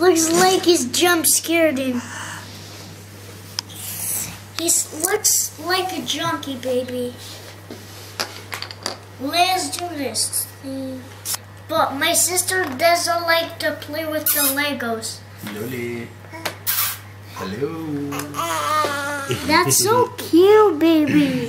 Looks like he's jump scared him. He looks like a junkie, baby. Let's do this. But my sister doesn't like to play with the Legos. Loli. Hello. That's so cute, baby.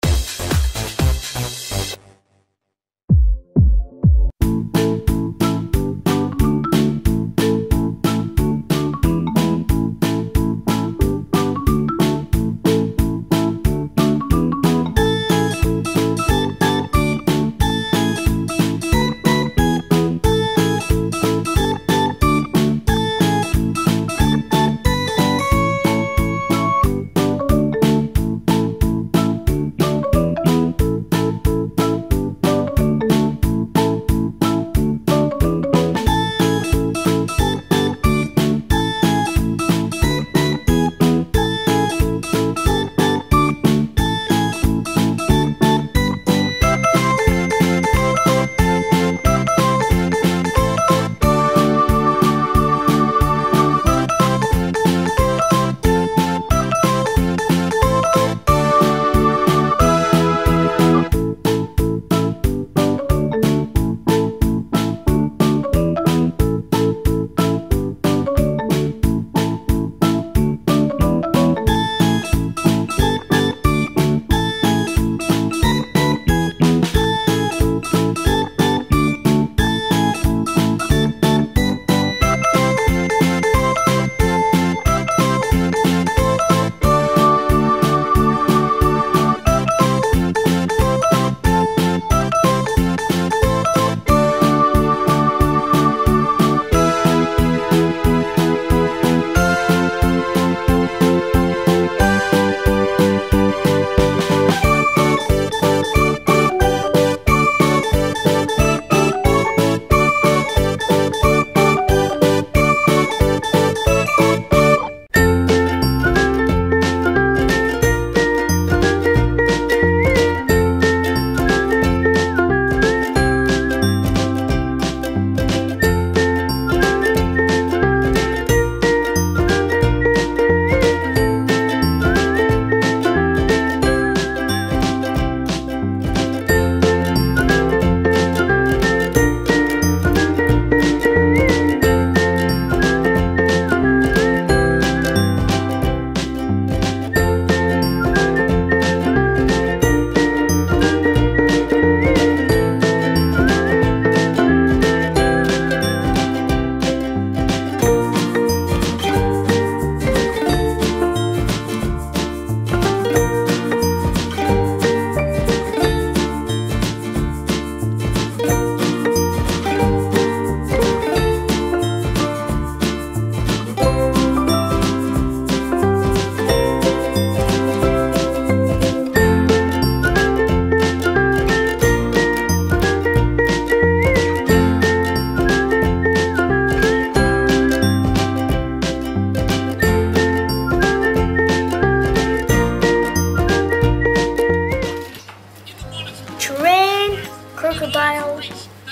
Crocodile,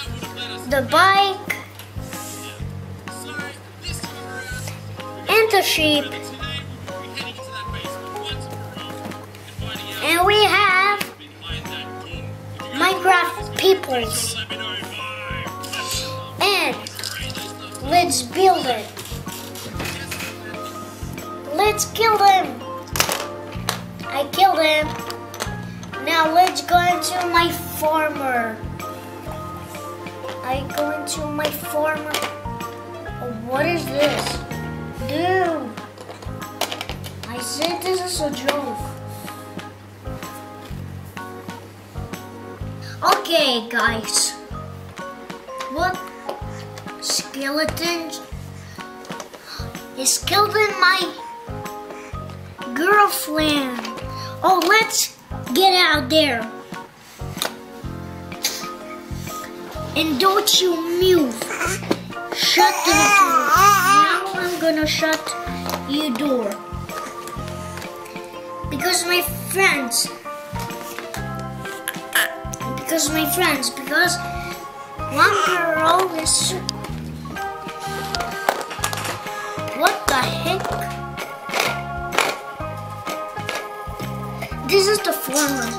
the bike, and the sheep. And we have Minecraft peoples. And let's build it. Let's kill them. I killed him. Now let's go into my farmer. I go into my farmer. Oh, what is this? Dude. I said this is a joke. Okay, guys. What skeleton is killing my girlfriend? Oh, let's get out there. And don't you move. Shut the door. Now I'm gonna shut your door. Because my friends. Because one girl is... heck? This is the former.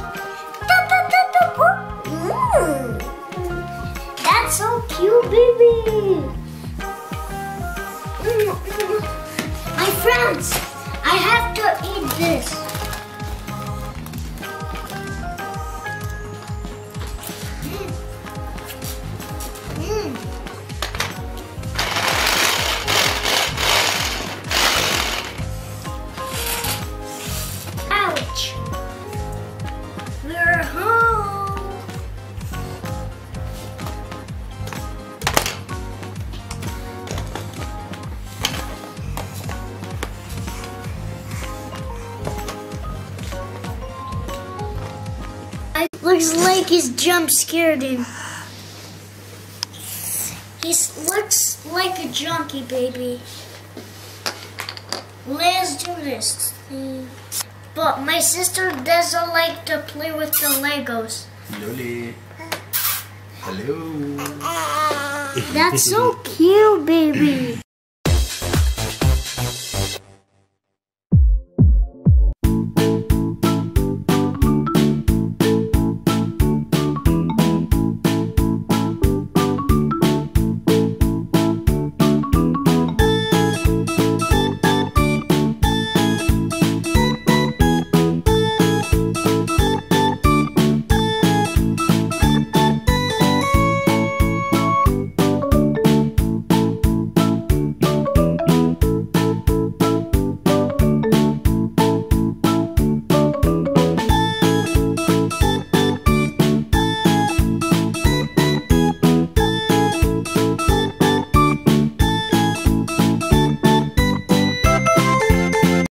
That's so cute, baby. My friends, I have to eat this. Ouch. We're home. Looks like he's jump scared him. He looks like a junkie, baby. Let's do this. But my sister doesn't like to play with the Legos. Loli. Hello. That's so cute, baby.